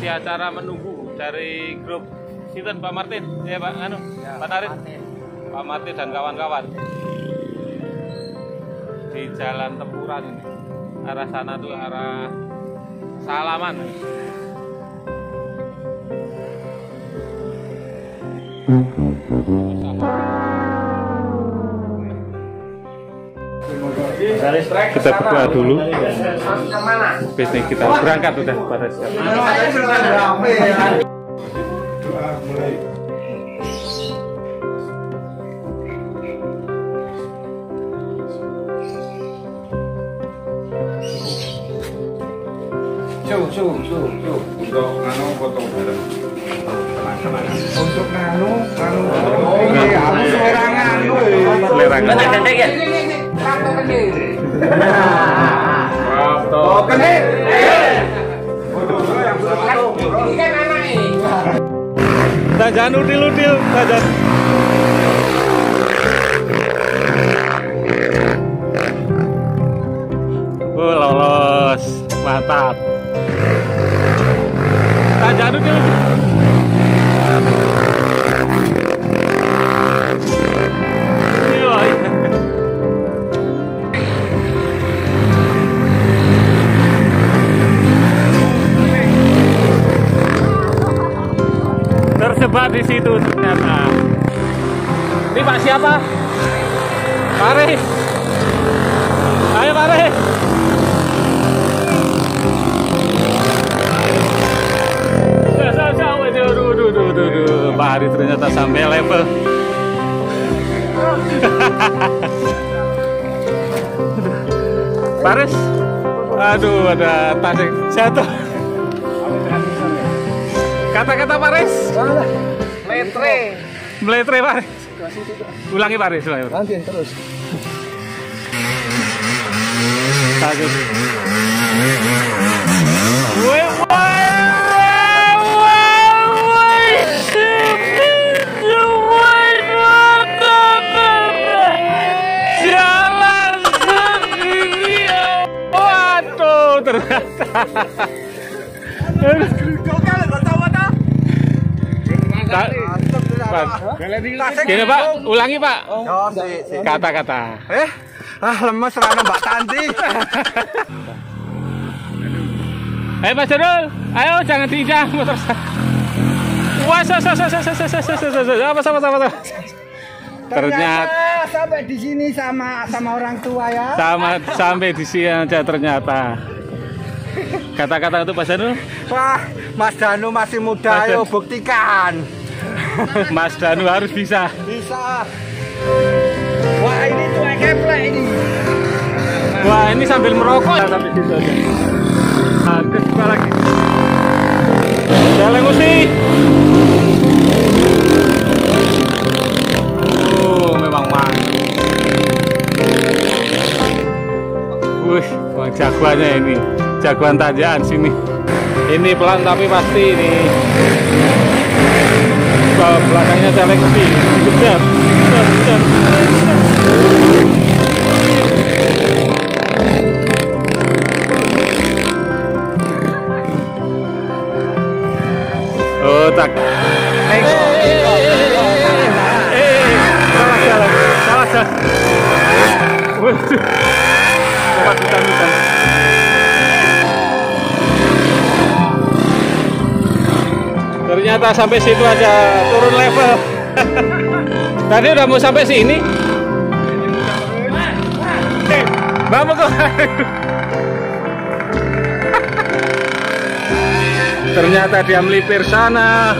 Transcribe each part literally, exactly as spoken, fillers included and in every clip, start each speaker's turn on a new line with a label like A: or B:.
A: acara menunggu dari grup Sinten Pak Martin, ya Pak Anu, ya, Pak Tarin, Pak Martin dan kawan-kawan di Jalan Tempuran ini. Arah sana tuh arah Salaman. Kita berdoa dulu. Bisnis kita berangkat udah pada siap. Doa mulai.
B: Su, su, su, su. Untuk anu foto bareng. Untuk anu, anu. Ini aku selerangan.
A: Selerangan.
B: Foto kendiri. Foto kendiri. Foto yang foto. Ini kan anaknya.
A: Jangan udil-udil, jangan. Oh, lolos. Mantap. Jangan udil-udil. Terjebak di situ ternyata. Ini Pak siapa? Pak Riz. Ayo Pak Riz. Jauh-jauh itu, duh, duh, duh, duh, duh. Pak Riz ternyata sampai level. Pak Riz. Aduh, ada tas yang jatuh. Kata-kata Pak Riz.
B: Meletre.
A: Meletre Pak Riz. Ulangi Pak Riz.
B: Nanti terus.
A: Takut. Woi, woi. Jalan sendiri. Waduh, ternyata. Gini Pak, ulangi Pak. Kata-kata.
B: Eh, ah lemes rana Mbak Tanti.
A: Ayo Pak Jarul, ayo jangan diinjak motor saya. Wah, sa sa sa sa sa sa sa sa sa apa sama sama. Ternyata
B: sampai di sini sama sama orang tua ya.
A: Sama sampai di sini aja ternyata. Kata-kata untuk Pak Jarul.
B: Wah, Mas Danu masih muda, ayo buktikan.
A: Mas Danu harus bisa.
B: Bisa. Wah, ini tuh keplek ini.
A: Wah, ini sambil merokok ya sampai situ aja. Nah, kita lagi. Jalan Gusti. Oh, memang mantap. Wih, wah jagoannya ini. Jagoan tanjakan sini. Ini pelan tapi pasti ini. Belakangnya Jalan Gusti. Kejar. Kejar, kejar. Oh, tak. Eh, salah jalan, salah jalan. Waduh, hutan-hutan. Ternyata sampai situ aja turun level. Tadi udah mau sampai sini. Mbak mau kok. Ternyata dia melipir sana.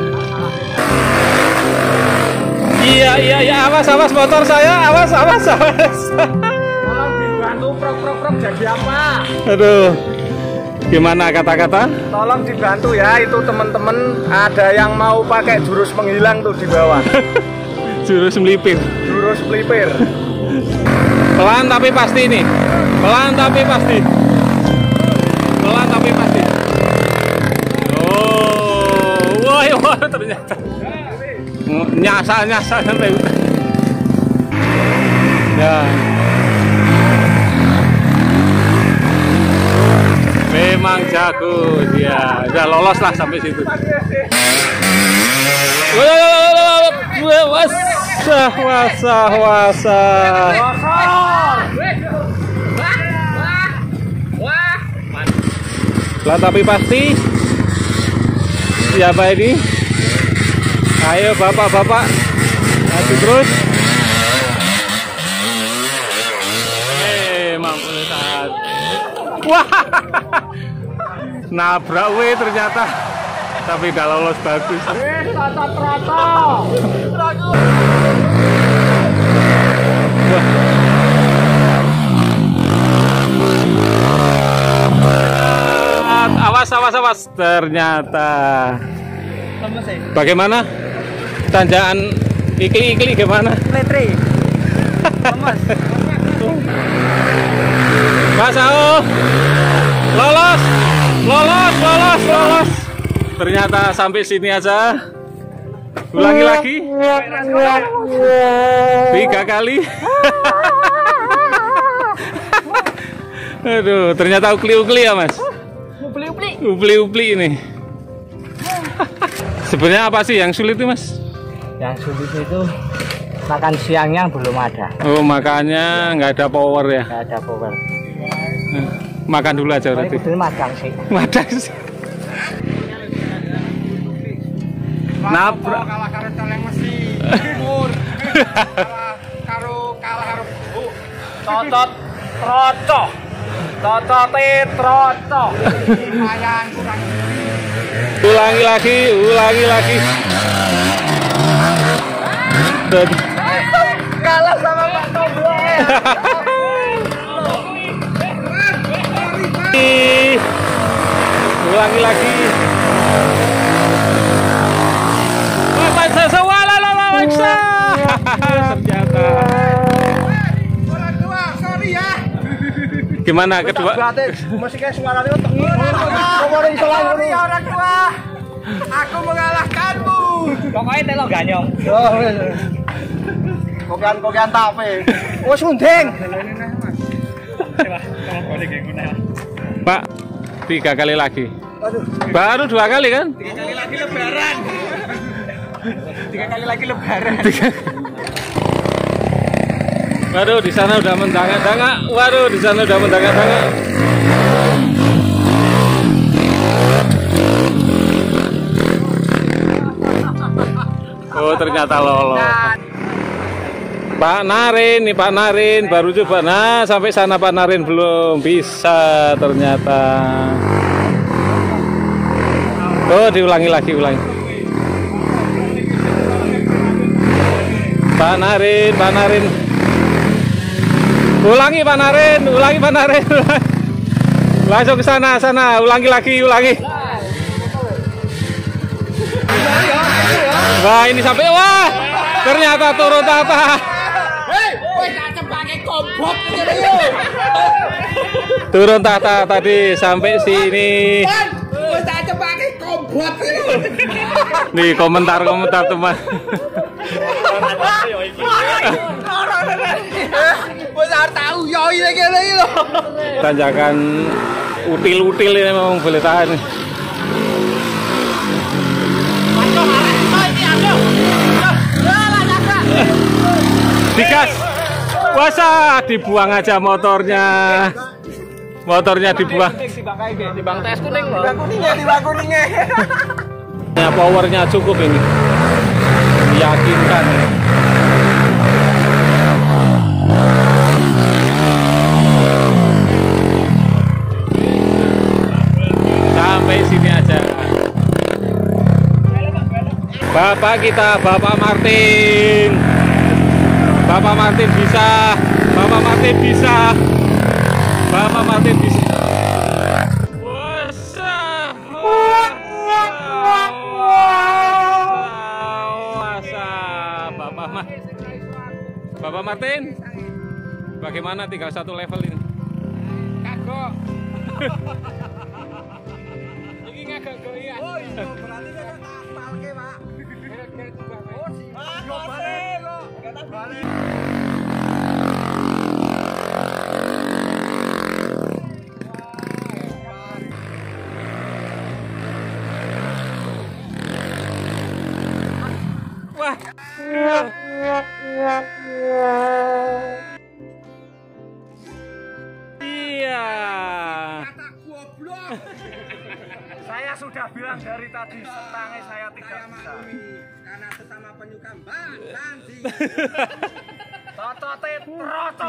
A: Iya iya iya, awas awas motor saya, awas awas awas.
B: Tolong dibantu prok-prok-prok jadi apa?
A: Aduh, gimana kata-kata?
B: Tolong dibantu ya, itu teman-teman ada yang mau pakai jurus menghilang tuh di bawah.
A: Jurus melipir.
B: Jurus melipir.
A: Pelan tapi pasti nih. Pelan tapi pasti. Pelan tapi pasti. Wah, wah, ternyata nyasar nyasar sampai hutan. Ya, memang memang jago dia. Udah lolos lah sampai situ. Wasah, wasah, wasah. Lah tapi pasti siapa ini? Ayo bapak-bapak, maju terus. Eh, mampu saat. Wah, nabrak we ternyata. Tapi udah lolos bagus. Awas, awas, awas. Ternyata. Bagaimana? Tanjakan ikli-ikli gimana?
C: Letri.
A: Mas Ao. Lolos. Lolos, lolos, lolos. Ternyata sampai sini aja. Ulangi lagi. Tiga kali. Aduh, ternyata ukli-ukli ya, Mas.
C: Upli-upli.
A: Upli-upli ini. Sebenarnya apa sih yang sulit itu, Mas?
C: Yang sulit itu makan siangnya belum ada.
A: Oh, makanya nggak ada power ya.
C: Nggak ada power.
A: Makan dulu aja berarti.
C: Itu makan sih.
A: Makan sih. Nabrak.
B: Kalah karo celeng mesi. Mur. Kalah karo kalah karo bu.
C: Totot troco. Totote troco.
B: Lumayan kurang.
A: Ulangi lagi, ulangi lagi. Dan
C: Kalah sama Pak Toblo.
A: ulangi lagi. Ternyata.
B: Orang tua, sorry ya.
A: Gimana kedua?
B: Masih kayak suaranya tengi. Sorry orang tua. Aku mengalahkanmu.
C: Pokoknya telok ganyong.
B: Kopian-kopian tape. Oh, sundeng.
A: Pak, tiga kali lagi. Baru dua kali kan?
B: Tiga kali lagi lebaran. Tiga kali lagi lebaran.
A: Tiga. Waduh, di sana udah mendangak-dangak. Waduh, di sana udah mendangak-dangak. Oh, ternyata lolos. Pak Narin, nih Pak Narin baru coba. Nah, sampai sana Pak Narin belum bisa ternyata. Oh, diulangi lagi, ulangi. Pak Narin, Pak Narin. Ulangi Pak Narin, ulangi Pak Narin. Langsung ke sana, sana, ulangi lagi, ulangi. Wah, ini sampai wah. Ternyata turun tata. Turun tata tadi sampai sini. Nih komentar-komentar teman. Tanjakan util-util ini memang boleh tahan. Digas. Wasa, dibuang aja motornya. Motornya dibuang.
C: Di bang tes kuning loh.
B: Di bang kuningnya, di bang kuningnya.
A: Ya, powernya cukup ini. Meyakinkan. Sampai sini aja. Bapak kita, Bapak Martin. Bapak Martin bisa. Bapak Martin bisa. Bapak Martin bisa. Wasa. Wasa. Bapak Ma Bapak Martin. Bagaimana tinggal satu level ini?
B: Kagok.
A: Ini ngagak ya.
B: Oh iya, berarti kan tak palke, Pak. Gara-gara juga. Oh, sih. Yo balik kok. Kata balik.
A: Iya.
B: Kata goblok.
C: Saya sudah bilang dari tadi setangnya saya tidak
B: Saya
C: bisa.
B: maklumi karena sesama penyuka ban tanding.
C: Totote proto.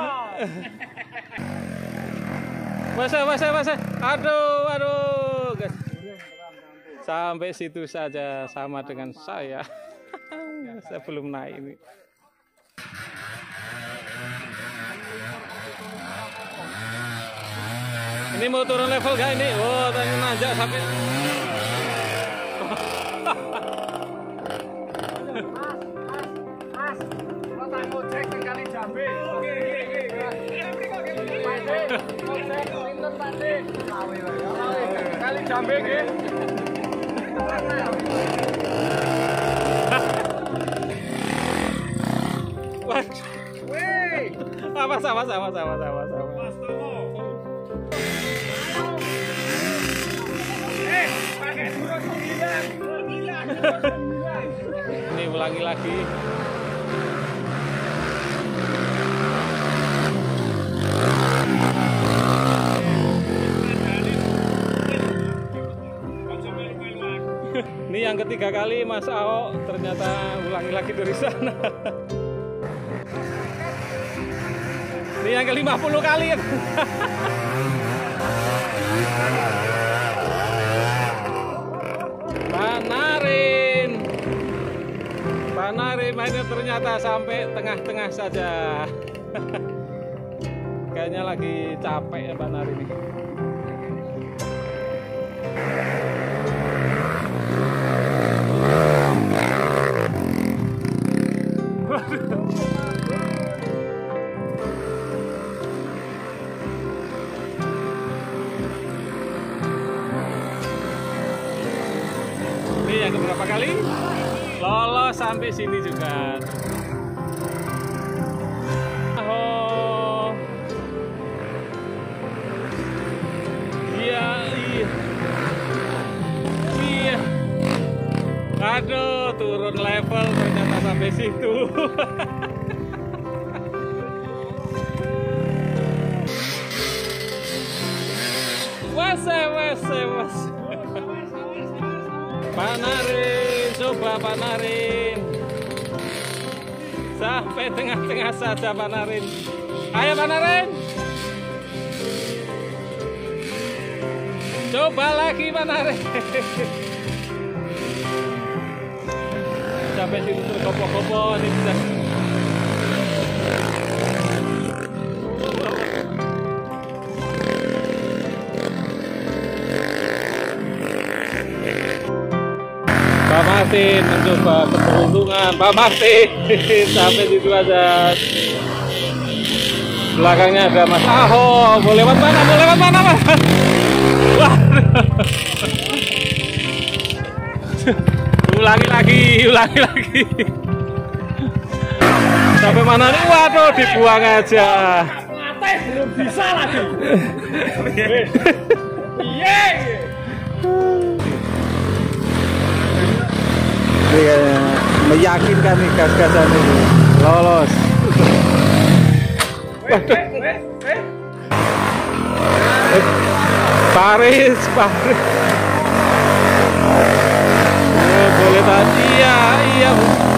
A: Masa, masa, masa. Aduh, aduh, guys. Sampai situ saja sama dengan saya. Saya belum naik ini. Ini mau turun level gak ini? Oh, tadi nanjak sampai.
C: Mas, lo tak ngojek ke Kali Jambe. Oke, oke, oke. Pade, ngojek pinten pade. Kali Jambe nggih.
B: Weh,
A: Sama, sama, sama, sama, sama, sama.
B: eh, pakai surat sembilan.
A: Ini ulangi lagi. Ini yang ketiga kali Mas Ahok ternyata ulangi lagi dari sana. Ini yang ke lima puluh kali. Pak Narin. Pak Narin mainnya ternyata sampai tengah-tengah saja. Kayaknya lagi capek ya Pak Narin ini. Ini yang keberapa kali? Lolos sampai sini juga. Oh. Iya, iya. Iya. Aduh, turun level ternyata sampai situ. Wase, wase, wase. Pak Narin, coba Pak Narin. Sampai tengah-tengah saja Pak Narin. Ayo Pak Narin. Coba lagi Pak Narin. Sampai situ terkopo-kopo ini bisa. Pak Martin mencoba keberuntungan. Pak Martin sampai situ aja. Belakangnya ada Mas Ahok. Mau lewat mana? Mau lewat mana Mas? Wah. Ulangi lagi, ulangi lagi. Sampai mana nih? Waduh, dibuang aja.
C: Latih belum bisa lagi. Iya.
A: Ini meyakinkan nih gas-gasan ini lolos. Paris, Paris. Oh, boleh tadi ya, iya.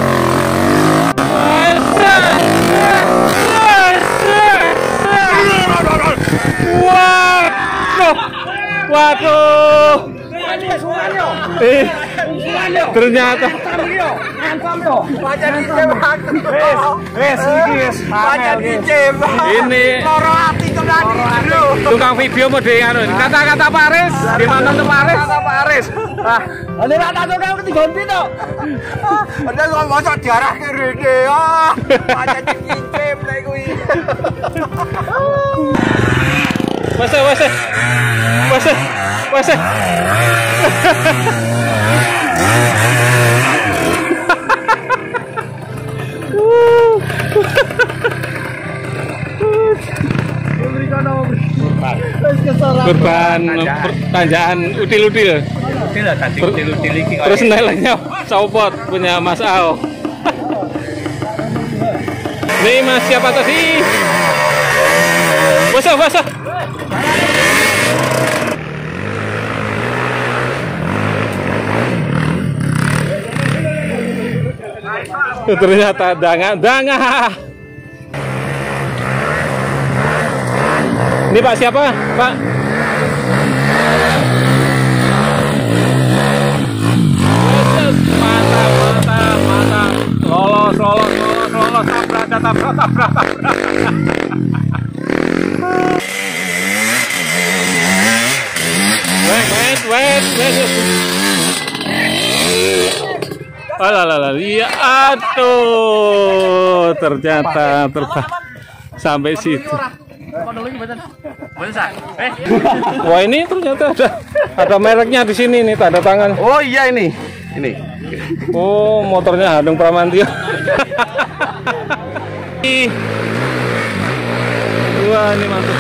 A: Waduh, waduh. Eh, ternyata ini tukang video mode anu kata-kata Paris gimana tuh Paris kata Paris ah
C: ini rata tukang ketinggalan itu
B: ada kok mosok diarah ke rene ah pancen dicicip nek kuwi
A: Wase wase wase wase Kurban tanjakan util-util.
C: Util lah tadi util-util iki.
A: Terus nilainya copot punya Mas Ahok. Nih Mas, siapa tadi? Basah, basah. Ternyata danga-danga. Ini Pak siapa, Pak? Mantap, mantap, mantap. Lolos, lolos, lolos, lolos. Tabrak, tabrak, tabrak, tabrak. Wait, wait, wait, wait. Alah, iya, aduh, ternyata terbang sampai situ. Wah, ini ternyata ada ada mereknya di sini nih, tanda tangan.
B: Oh iya ini, ini.
A: Oh, motornya Hanung Pramantio. Wah, ini mantap.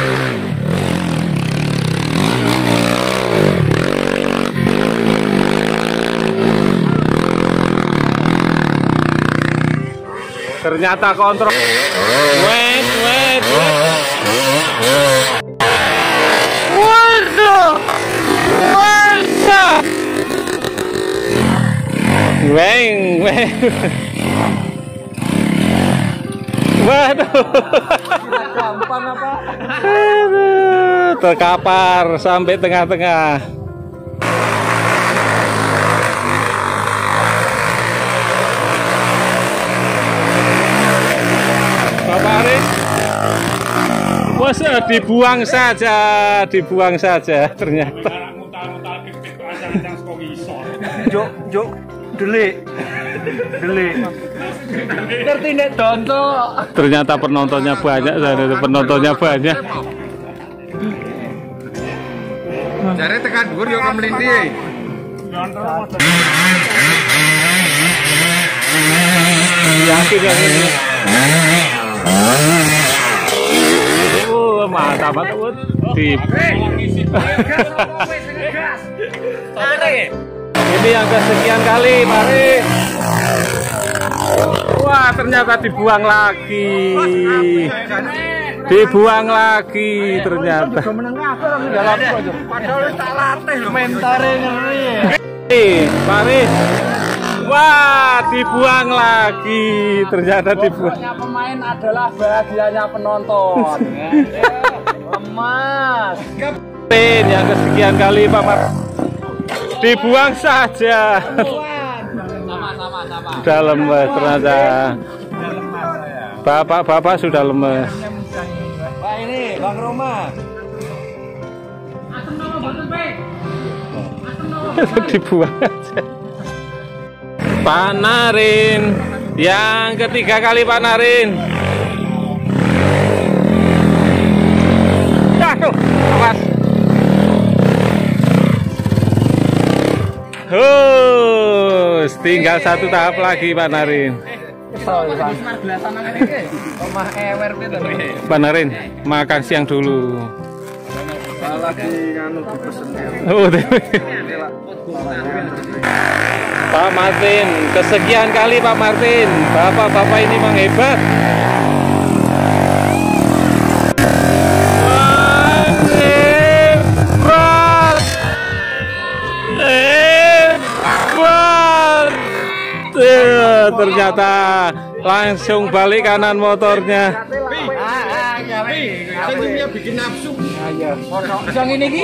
A: Ternyata kontrol. Wait, wait, wait. Waduh, waduh. Weng, weng. Waduh. Gampang apa? Aduh, terkapar sampai tengah-tengah. Bapak Aris, masa dibuang saja, dibuang saja ternyata.
C: Juk, juk, delik, delik. Ngerti nek donto.
A: Ternyata penontonnya banyak, penontonnya banyak.
B: Jare tekan dhuwur yo kemelinti.
A: Yakin ya ini. Oh, mantap banget. Tip. Ini yang kesekian kali, mari. Wah, ternyata dibuang lagi. Dibuang lagi ternyata.
C: Padahal tak latih lho mentore ngeri.
A: Mari. Wah, dibuang lagi. Ternyata dibuang.
C: Pemain adalah bahagianya penonton. Lemas.
A: Kapten yang kesekian kali Pak Mar. Dibuang saja.
C: Sama-sama sama.
A: Sudah lemes ternyata. Bapak-bapak sudah lemes.
C: Pak ini Bang Roma.
A: Dibuang aja. Pak Narin yang ketiga kali Pak Narin. Aduh, awas. Oh, tinggal satu tahap lagi Pak Narin. Pak Narin, makan siang dulu.
B: Lagi nganu dipesen.
A: Oh, Pak Martin, kesekian kali Pak Martin. Bapak-bapak ini memang hebat. Ternyata langsung balik kanan motornya.
B: Senyumnya bikin nafsu.
C: Bisa ngene iki.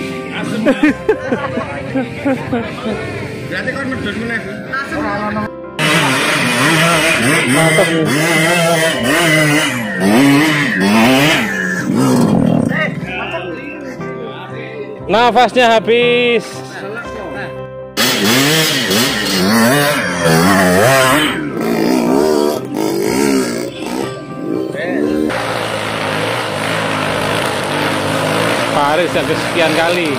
B: Berarti kon medun meneh.
A: Mantap nih. Nafasnya habis. Paris yang kesekian kali.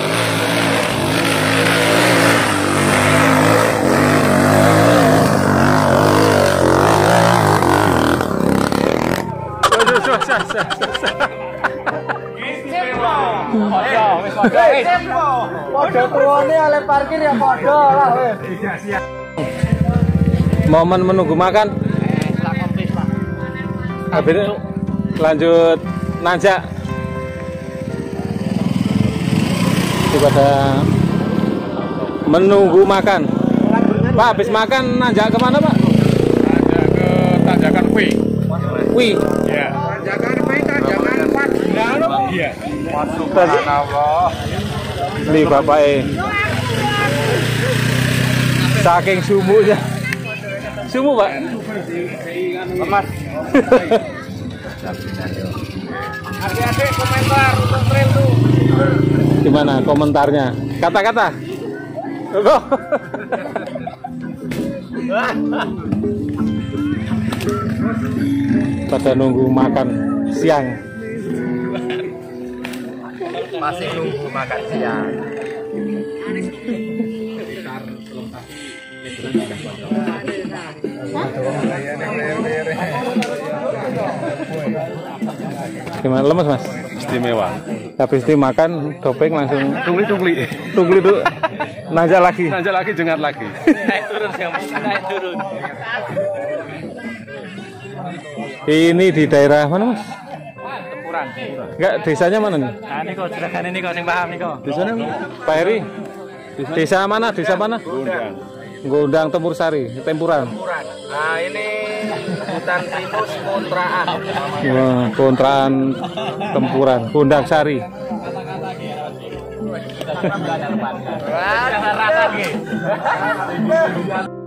C: Podo tuane oleh parkir ya podo lah wis.
A: Momen menunggu makan. Habis itu lanjut nanjak. Pada menunggu makan. Pak, habis makan nanjak kemana Pak?
C: Nanjak ke tanjakan W.
A: Wih.
C: Ya. Tanjakan W, tanjakan empat. Iya.
B: Subhanallah.
A: Ini Bapak E. Saking sumunya. Sumu Pak.
B: Lemas.
C: Adik-adik komentar untuk trail tuh.
A: Gimana komentarnya? Kata-kata. Pada nunggu makan siang.
B: Masih nunggu makan siang.
A: Gimana lemes Mas?
C: Istimewa.
A: Habis itu makan topeng langsung
C: Tungli-tungli.
A: tunggu itu nanjak lagi.
C: Nanjak lagi, jengat lagi.
D: Naik turun siapa? Naik turun.
A: Ini di daerah mana Mas?
D: Tempuran.
A: Enggak, desanya mana nih?
D: Nah, ini kok juragan ini kok sing paham nih kok.
A: Di sana Pak Heri. Desa mana? Desa mana? Gondang Tempur Sari, Tempuran.
B: Nah ini hutan pinus kontraan.
A: Wah, kontraan Tempuran, Gondang Sari.
D: Rasa